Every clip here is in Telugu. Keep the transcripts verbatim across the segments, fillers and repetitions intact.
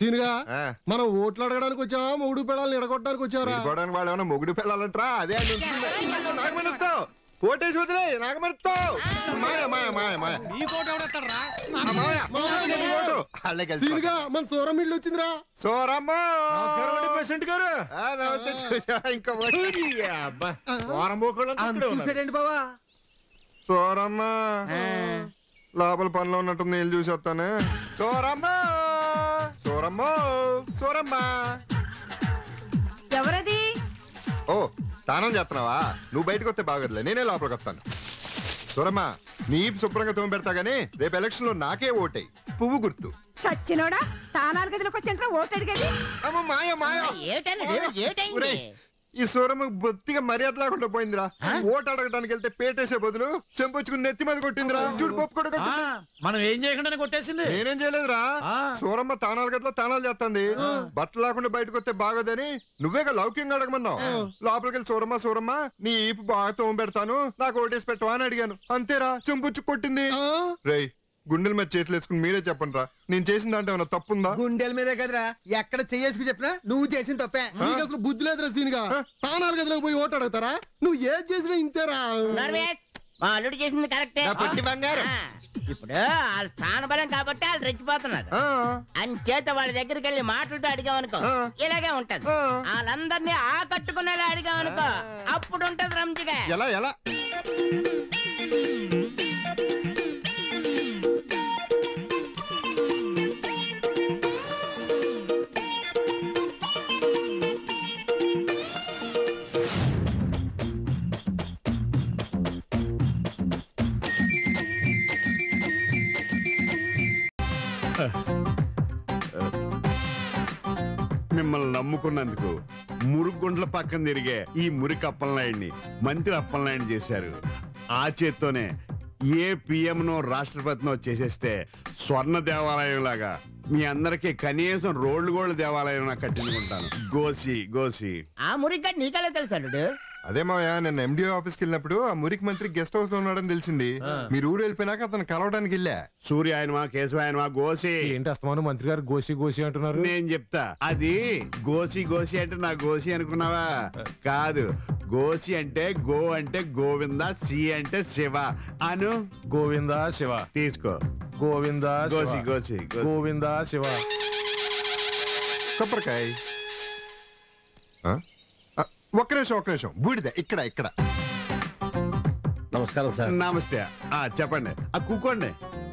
సీనుగా మనం ఓట్లు అడగడానికి వచ్చావా మొగుడు పిల్లల్ని ఎడగొట్టడానికి వచ్చావరా? వాళ్ళు ఏమన్నా మొగుడు పిల్లలంటరా? అదే నాగమణితో ఓటేసి వదిలే నాగమణితో మాయ మాయ మాయ మాయ సీనుగా మన సూరం ఇల్లు వచ్చిందిరా. సూరమ్మ ప్రెసిడెంట్ గారు ఇంకా చూసాడండి బావా. సూరమ్మ లోపల పనిలో ఉన్నట్టు నేను చూసి వస్తాను. సూరమ్మ సూరమ్మ సూరమ్మ ఎవరది? ఓ స్నానం చేస్తున్నావా? నువ్వు బయటకు వస్తే బాగోదులే, నేనే లోపలికి వస్తాను. సూరమ్మ నీ శుభ్రంగా తోమి పెడతా గానీ రేపు ఎలక్షన్ లో నాకే ఓటై పువ్వు గుర్తు. సచ్చినోడా తానాలు గదిలోకి వచ్చి ఓటు అడిగేది? అమ్మ మాయ మాయ ఈ సూరమ్మ బొత్తిగా మర్యాద లేకుండా పోయిందిరా. ఓటు అడగడానికి వెళ్తే పేటేసే బదులు చెంపొచ్చుకుని నెత్తి మీద కొట్టిందిరా. చూడు పప్పు కూడా మనం ఏం చేయకుండా కొట్టేసింది. నేనేం చేయలేదురా. సూరమ్మ తానాలు గట్లా తానాలు చేస్తుంది. బట్టలు లేకుండా బయటకు వస్తే బాగోదని నువ్వేగా లౌక్యంగా అడగమన్నావు. లోపలికి వెళ్ళి సూరమ్మ సూరమ్మ నీ ఈపు బాగా తోమ పెడతాను నాకు ఓటేసి పెట్టవా అని అడిగాను. అంతేరా చెంపొచ్చు కొట్టింది. రేయ్ గుండెల మీద చేతులు వేసుకుని మీరే చెప్పండి రా, నేను చేసిన దాంట్లో ఏమన్నా తప్పుందా? గుండెల మీదే కదరా ఎక్కడ చెయ్యేసుకు చెప్పినా నువ్వు చేసిన తప్పే. నీకు అసలు బుద్ధి లేదురా సీనుగా. తానాలు గదిలోకి పోయి ఓటు అడుగుతారా? నువ్వు ఏం చేసినా ఇంతేరా. మా అల్లుడు చేసింది కరెక్టే. ఇప్పుడు వాళ్ళ స్థానబలం కాబట్టి వాళ్ళు రెచ్చిపోతున్నారు. అంచేత వాళ్ళ దగ్గరికి వెళ్ళి మాటలతో అడిగామనుకో ఇలాగే ఉంటది. వాళ్ళందరినీ ఆకట్టుకునేలా అడిగామనుకో అప్పుడు ఉంటది రంజిగా. ఎలా ఎలా మిమ్మల్ని నమ్ముకున్నందుకు మురుగుండ్ల పక్కన తిరిగే ఈ మురికి అప్పలనాయుడిని మంత్రి అప్పలనాయుడు చేశారు. ఆ చేత్తోనే ఏ పిఎంనో రాష్ట్రపతినో చేసేస్తే స్వర్ణ దేవాలయం లాగా మీ అందరికి కనీసం రోడ్లు గోళ్ళ దేవాలయం కట్టించుకుంటాను. గోసి గోసి ఆ మురికి నీకలే తెలుసు అల్లుడు. అదే మావయ్య నేను ఎండిఓ ఆఫీస్కి వెళ్ళినప్పుడు ఆ మురికి మంత్రి గెస్ట్ హౌస్ లో ఉన్నాడని తెలిసింది. మీరు ఊరు వెళ్ళిపోయినాక అతను కలవడానికి వెళ్ళా. సూర్య ఆయనమా కేశవ ఆయనమా గోసి ఏంటి అస్తమాను మంత్రి గారు గోసి గోసి అంటున్నారు? నేను చెప్తా. అది గోసి గోసి అంటే నా గోసి అనుకున్నావా? కాదు, గోసి అంటే గో అంటే గోవింద, సి అంటే శివ అను. గోవింద శివ తీసుకో. గోవింద గోసి గోసి గోవింద శివ. కొబ్బరికాయ. ఒక్క నిమిషం ఒక్క నిమిషం బూడిద ఇక్కడ ఇక్కడ. నమస్కారం సార్. నమస్తే. ఆ చెప్పండి. ఆ కూకోండి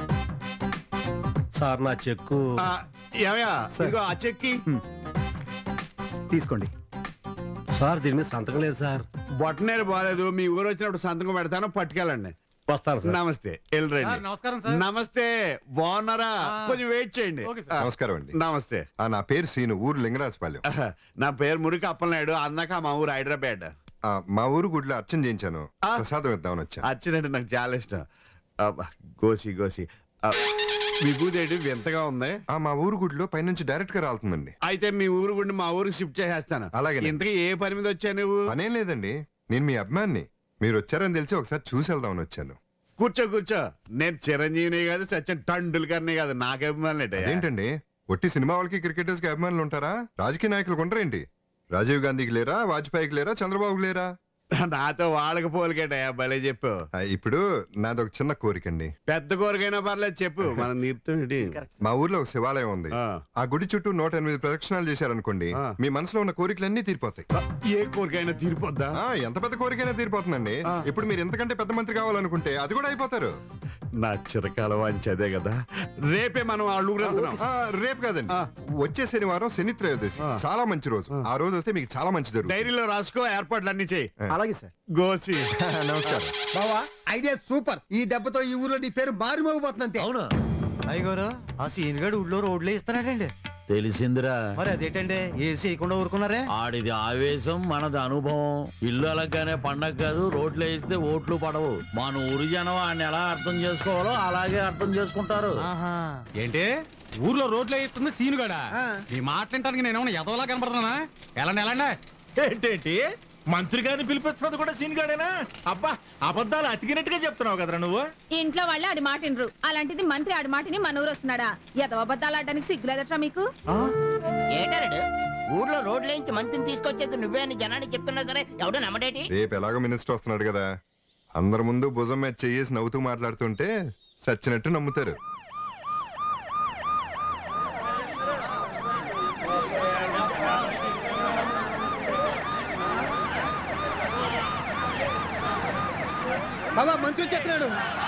సార్. నా చెక్కు ఏమయ్యా? ఇదిగో ఆ చెక్కి తీసుకోండి సార్. దీని మీద సంతకం లేదు సార్. బొట్టనేరు బాగాలేదు. మీ ఊరు వచ్చినప్పుడు సంతకం పెడతాను, పట్టుకెళ్ళండి. వస్తారు సార్. నమస్తే. వెళ్ళరండి. నమస్కారం సార్. నమస్తే. బాగున్నారా? కొంచెం వెయిట్ చేయండి. నమస్కారం అండి. నమస్తే. నా పేరు సీను, ఊరు లింగరాజపాలెం. నా పేరు మురికి అప్పలనాయుడు. అందాక మా ఊరు హైదరాబాద్. మా ఊరు గుడిలో అర్చన చేయించాను, ప్రసాదం ఇద్దామని వచ్చా. అర్చన అంటే నాకు చాలా ఇష్టం. గోసి గోసి విభూదేవి వింతగా ఉంది. మా ఊరు గుడిలో పైనుంచి డైరెక్ట్ గా రాలుతుందండి. అయితే మీ ఊరు గుడి మా ఊరికి షిఫ్ట్ చేసేస్తాను. అలాగే. ఇంతకీ ఏ పని మీద వచ్చా నువ్వు? పనేం లేదండి, నేను మీ అభిమాన్ని. మీరు వచ్చారని తెలిసి ఒకసారి చూసి వెళ్దామని వచ్చాను. కూర్చో కూర్చో. నేను చిరంజీవిని కాదు, సచిన్ టండూల్కర్ని కాదు. నాకు అభిమానులు ఏంటండి? ఒట్టి సినిమా వాళ్ళకి క్రికెటర్స్ కి అభిమానులు ఉంటారా? రాజకీయ నాయకులు ఉండరేంటి? రాజీవ్ గాంధీకి లేరా? వాజ్పేయికి లేరా? చంద్రబాబుకి లేరా? నాతో వాళ్ళకి పోలికేటయా? భలే చెప్పు. ఇప్పుడు నాది ఒక చిన్న కోరికండి. పెద్ద కోరికైనా పర్లేదు చెప్పు. మనం నీరుతుంది. మా ఊర్లో ఒక శివాలయం ఉంది. ఆ గుడి చుట్టూ నూట ఎనిమిది ప్రదక్షిణాలు చేశారనుకోండి, మీ మనసులో ఉన్న కోరికలన్నీ తీరిపోతాయి. ఏ కోరికైనా తీరిపోద్దా? ఎంత పెద్ద కోరికైనా తీరిపోతుందండి. ఇప్పుడు మీరు ఎంతకంటే పెద్ద మంత్రి కావాలనుకుంటే అది కూడా అయిపోతారు. నా చిరకాల వాంచి అదే కదా. రేపే మనం వాళ్ళు రేపు కాదండి, వచ్చే శనివారం శని త్రయోదశి, చాలా మంచి రోజు. ఆ రోజు వస్తే మీకు చాలా మంచి జరుగుతుంది. డైరీలో రాసుకో, ఏర్పాట్లు అన్ని చేయి. అలాగే సార్. గోసి నమస్కారం. బావా ఐడియా సూపర్. ఈ దెబ్బతో ఈ ఊర్లో నీ పేరు మారుమోగిపోతుంది అంతే. అవునా అయ్యగారు? ఆ సీన్ గడు ఊళ్ళో రోడ్లు ఇస్తున్నాడండి. తెలిసిందిరా. మరి అదేంటండి ఏసీ వేయకుండా ఊరుకున్నారే? ఆడిది ఆవేశం, మనది అనుభవం. ఇల్లు అలాగానే పండగ కాదు, రోడ్లు వేస్తే ఓట్లు పడవు. మన ఊరి జనం ఆయన ఎలా అర్థం చేసుకోవాలో అలాగే అర్థం చేసుకుంటారు. ఏంటి ఊర్లో రోడ్లు వేస్తుంది సీనుగాడా? నీ మాట్లాడటానికి నేనేమన్నా ఎదవలా కనపడుతున్నా? ఎలాండి ఎలాండి ఏంటేంటి మంత్రి గారిని పిలిపిస్తున్నది కూడా సీన్ గాడేనా? అబ్బా అబద్ధాలు అతికినట్టుగా చెప్తున్నావు కదరా నువ్వు. ఇంట్లో వాళ్ళు ఆడి మాట వినరు, అలాంటిది మంత్రి ఆడి మాటని మన ఊరు వస్తున్నాడా? ఎదవ అబద్ధాలు ఆడడానికి సిగ్గులేదట్రా మీకు? ఏటాడు ఊర్లో రోడ్ల నుంచి మంత్రిని తీసుకొచ్చేది నువ్వే అని జనానికి చెప్తున్నా సరే ఎవడు నమ్మడేటి? రేపు ఎలాగో మినిస్టర్ వస్తున్నాడు కదా, అందరి ముందు భుజం మీద చెయ్యేసి నవ్వుతూ మాట్లాడుతుంటే సచ్చినట్టు నమ్ముతారు. బాబా మంత్రి చెప్పినాడు.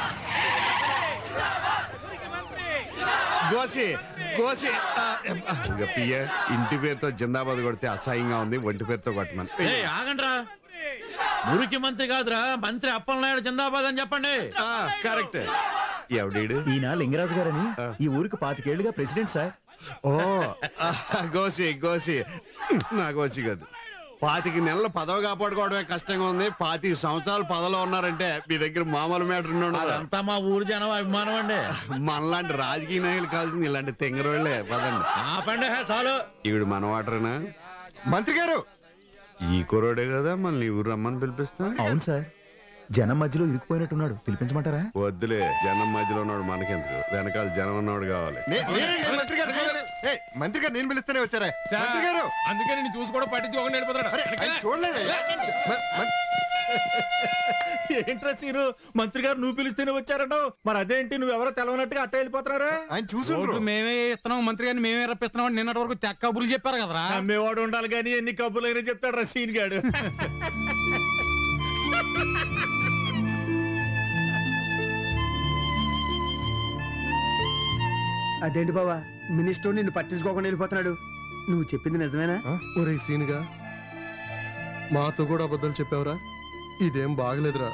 గోసి గోసి ఆ, ఇక పియ్య ఇంటి పేరుతో జిందాబాద్ కొడితే అసహ్యంగా ఉంది, ఒంటి పేరుతో కొట్టమని. ఏయ్, ఆగండ్రా. మురికి మంత్రి కాదురా, మంత్రి అప్పలనాయుడు జిందాబాద్ అని చెప్పండి. కరెక్ట్. ఎవడీడు? ఈయన లింగరాజు గారని ఈ ఊరికి పాతికేళ్లుగా ప్రెసిడెంట్ సార్. ఓ ఆ, గోసి గోసి నా గోసి కాదు. పాతికి నెలలు పదవి కాపాడుకోవడమే కష్టంగా ఉంది, పాతిక సంవత్సరాలు పదవిలో ఉన్నారంటే మీ దగ్గర మామూలు మ్యాటర్ ఉన్నాడు. అదంతా మా ఊరు జనం అభిమానం అండి. మనలాంటి రాజకీయ నాయకులు కావాల్సింది ఇలాంటి తెంగరోళ్లే. పదండి. ఆపండి హే, చాలు. ఈవిడ మన వాటరేనా? మంత్రి గారు ఈ కురోడే కదా మనల్ని ఊరు రమ్మని పిలిపిస్తా. అవును సార్, జనం మధ్యలో ఇరుక్కుపోయినట్టున్నాడు, పిలిపించమంటారా? వద్దులే, జనం మధ్యలో ఉన్నాడు మనకెందుకు, వెనకాల జనం ఉన్నవాడు కావాలి. నే- నేనే కదా మంత్రి గారు. ఏయ్, మంత్రి గారు నేను పిలుస్తూనే వచ్చారా మంత్రి గారు? అందుకే నేను చూసి కూడా పట్టించుకోకుండా అరే, ఆయన చూడలేదు. మ- మ- ఏంట్రా సీను, మంత్రి గారు నువ్వు పిలిస్తేనే వచ్చారన్నావు, మరి అదేంటి నువ్వెవరో తెలవనట్టుగా అట్ట వెళ్ళిపోతున్నారా? ఆయన చూసుండ్రు. మేమే ఇస్తున్నాం, మంత్రి గారిని మేమే రప్పిస్తున్నాం అని నిన్నటి వరకు తెక్క కబుర్లు చెప్పారు కదరా. అమ్మేవాడు ఉండాలి కానీ ఎన్ని కబ్బులైనా చెప్తాడు రా సీన్ గాడు. అదేంటి బావా మినిస్టర్ నిన్ను పట్టించుకోకుండా వెళ్ళిపోతున్నాడు? నువ్వు చెప్పింది నిజమేనా? ఆ? ఒరే సీనుగా, మాతో కూడా అబద్ధాలు చెప్పావురా, ఇదేం బాగలేదురా.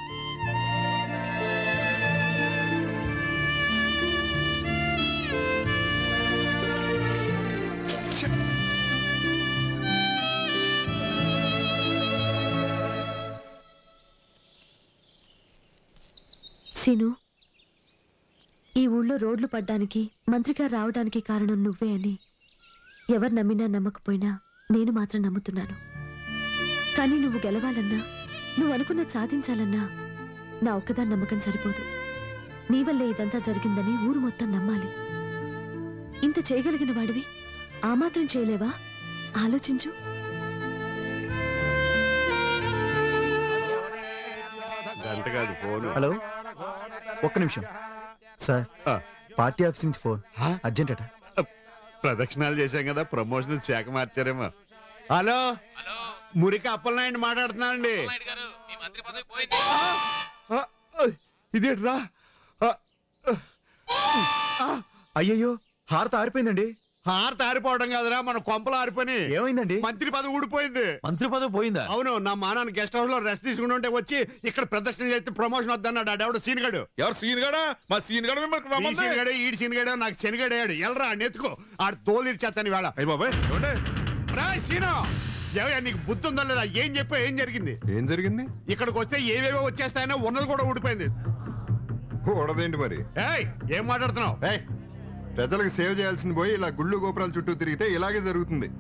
సీను, ఈ ఊళ్ళో రోడ్లు పడ్డానికి మంత్రిగారు రావడానికి కారణం నువ్వే అని ఎవరు నమ్మినా నమ్మకపోయినా నేను మాత్రం నమ్ముతున్నాను. కానీ నువ్వు గెలవాలన్నా, నువ్వు అనుకున్నది సాధించాలన్నా నా ఒక్కదాని నమ్మకం సరిపోదు. నీ వల్లే ఇదంతా జరిగిందని ఊరు మొత్తం నమ్మాలి. ఇంత చేయగలిగిన వాడివి ఆ మాత్రం చేయలేవా? ఆలోచించు. గంట కాదు ఫోను. హలో, ఒక్క నిమిషం సార్. ఆ. పార్టీ ఆఫీస్ నుంచి ఫోన్, హా? అర్జెంట్ అట. ప్రదక్షిణాలు చేశాం కదా, ప్రమోషన్ శాఖ మార్చారేమో. హలో, మురికి అప్పలనాయుడు మాట్లాడుతున్నానండి. ఆ, ఆ, ఇదేట్రా? ఆ, ఆ, అయ్యయ్యో, హారత ఆరిపోయిందండి. హారత ఆరిపోవడం కాదురా, మన కొంపలు ఆరిపోయి ఏమైందండి? మంత్రి పదవి ఊడిపోయింది. మంత్రి పదవి పోయిందా? అవును, నా మానాన్ని గెస్ట్ హౌస్ లో రెస్ట్ తీసుకుంటుంటే వచ్చి ఇక్కడ ప్రదర్శన చేస్తే ప్రమోషన్ వద్దన్నాడు. ఆడెవడు సీన్ గడు. ఎవరు సీన్ గడా? మా సీన్ గడ ఈ సీన్ గడే, ఈడి సీన్ గడే, నాకు శనిగడేయాడు. ఎల్రా నెత్తుకో, ఆడు తోలు ఇచ్చేస్తాను వేళ. అయ్యి బాబాయ్ సీను, ఏవయ్యా నీకు బుద్ధి ఉందా లేదా? ఏం చెప్పా, ఏం జరిగింది? ఏం జరిగింది? ఇక్కడికి వస్తే ఏవేవో వచ్చేస్తాయనో, ఉన్నది కూడా ఊడిపోయింది. ఓడదేంటి మరి? ఏయ్, ఏం మాట్లాడుతున్నావు? ఏయ్, ప్రజలకు సేవ చేయాల్సింది పోయి ఇలా గుళ్ళు గోపురాల చుట్టూ తిరిగితే ఇలాగే జరుగుతుంది.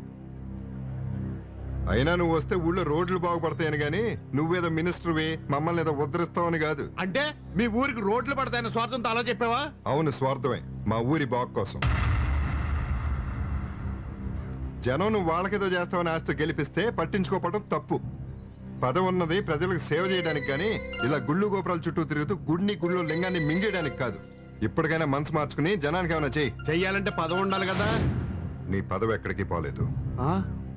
అయినా నువ్వు వస్తే ఊళ్ళో రోడ్లు బాగుపడతాయని గాని నువ్వేదో మినిస్టర్వి మమ్మల్ని ఏదో ఉద్ధరిస్తావని కాదు. అంటే మీ ఊరికి రోడ్లు పడతాయన్న స్వార్థంతో అలా చెప్పావా? అవును, స్వార్థమే, మా ఊరి బాగు కోసం. జనం నువ్వు వాళ్ళకేదో చేస్తావని ఆస్తి గెలిపిస్తే పట్టించుకోవడం తప్పు. పదవి ఉన్నది ప్రజలకు సేవ చేయడానికి గాని ఇలా గుళ్ళు గోపురాల చుట్టూ తిరుగుతూ గుడిని గుళ్ళో లింగాన్ని మింగేయడానికి కాదు. ఇప్పటికైనా మనసు మార్చుకుని జనానికి ఏమైనా చెయ్యి. చెయ్యాలంటే పదవి ఉండాలి కదా. నీ పదవి ఎక్కడికి పోలేదు. ఆ?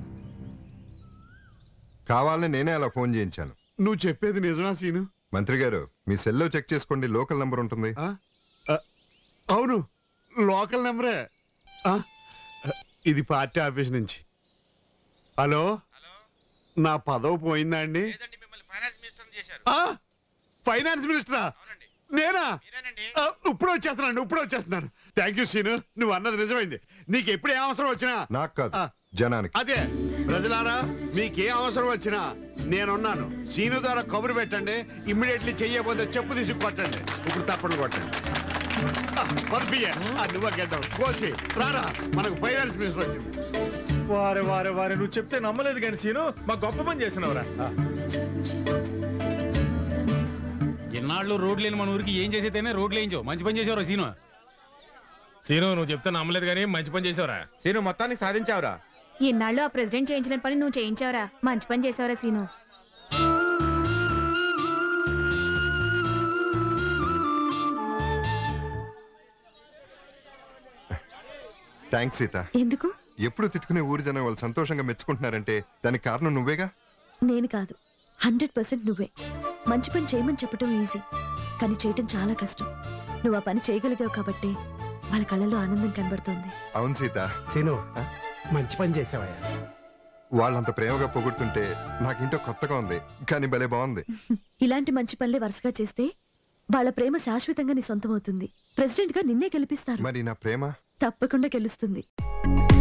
కావాలని నేనే అలా ఫోన్ చేయించాను. నువ్వు చెప్పేది నిజమా సీను? మంత్రి గారు, మీ సెల్లో చెక్ చేసుకోండి, లోకల్ నంబర్ ఉంటుంది. ఆ? ఆ, అవును, లోకల్ నెంబరే. ఆ? ఇది పార్టీ ఆఫీస్ నుంచి. హలో, నా పదవి పోయిందా అండి? ఆ? ఫైనాన్స్ మినిస్టరా? నేనా? ఆ, ఇప్పుడు వచ్చేస్తున్నాను, ఇప్పుడు వచ్చేస్తున్నాను. థ్యాంక్ యూ సీను, నువ్వు అన్నది నిజమైంది. నీకు ఎప్పుడు ఏ అవసరం వచ్చినా. నాకు కాదు, ఆ. జనానికి. అదే ప్రజలారా, మీకే అవసరం వచ్చినా నేనున్నాను. సీను ద్వారా కబురు పెట్టండి, ఇమ్మీడియట్లీ చెయ్యకపోతే చెప్పు తీసి కొట్టండి. ఇప్పుడు తప్పని కొట్టండి. పంపియ్య నువ్వు గెడ్డం కోసి రారా, మనకు ఫైనాన్స్ మినిస్టర్ వచ్చింది. వారే వారే వారే నువ్వు చెప్తే నమ్మలేదు కానీ సీను మా గొప్ప పని చేసినవరా. ఇన్నాళ్ళు రోడ్లు లేని మన ఊరికి ఏం చేసేతేనే రోడ్లు వేయించావు. మంచి పని చేసేవరా సీను. సీను నువ్వు చెప్తే నమ్మలేదు కానీ మంచి పని చేసావురా. సీను మొత్తానికి సాధించావురా. ఇన్నాళ్ళు ఆ ప్రెసిడెంట్ చేయించిన పని నువ్వు చేయించావురా. మంచి పని చేసావురా సీను. థ్యాంక్స్ సీత. ఎందుకు? ఎప్పుడు తిట్టుకునే ఊరి జనం వాళ్ళు సంతోషంగా మెచ్చుకుంటున్నారంటే దానికి కారణం నువ్వేగా. నేను కాదు, హండ్రెడ్ పర్సెంట్ నువ్వే. మంచి పని చేయమని చెప్పడం ఈజీ, కానీ చేయటం చాలా కష్టం. నువ్వు ఆ పని చేయగలిగావు కాబట్టి వాళ్ళ కళ్ళలో ఆనందం కనబడుతోంది. అవును సీత. సీను మంచి పని చేసావయ్యా. వాళ్ళంత ప్రేమగా పొగుడుతుంటే నాకింటో కొత్తగా ఉంది, కానీ భలే బాగుంది. ఇలాంటి మంచి పనులే వరుసగా చేస్తే వాళ్ళ ప్రేమ శాశ్వతంగా నీ సొంతం అవుతుంది. ప్రెసిడెంట్ గా నిన్నే గెలిపిస్తారు. మరి నా ప్రేమ తప్పకుండా గెలుస్తుంది.